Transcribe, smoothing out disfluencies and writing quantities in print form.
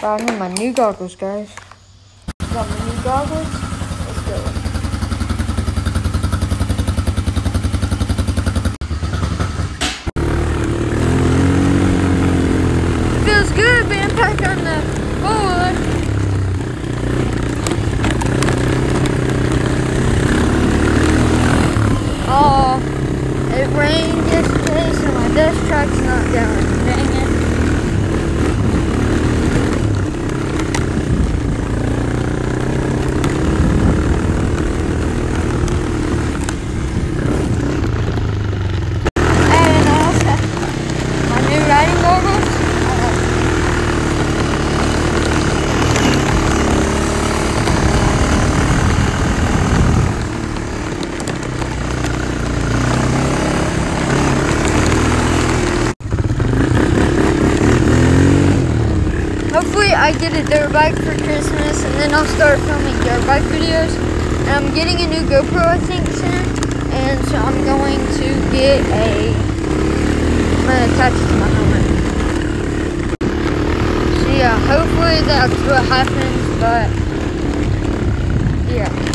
But I need my new goggles, guys. Got my new goggles. Let's go. Feels good being back on the board. Oh, it rained yesterday, so my dust truck's not going. Dang it. And I also have my new riding goggles. Hopefully I get a dirt bike for Christmas, and then I'll start filming dirt bike videos. And I'm getting a new GoPro, I think, soon. And so I'm going to get I'm going to attach it to my helmet. So yeah, hopefully that's what happens, but yeah.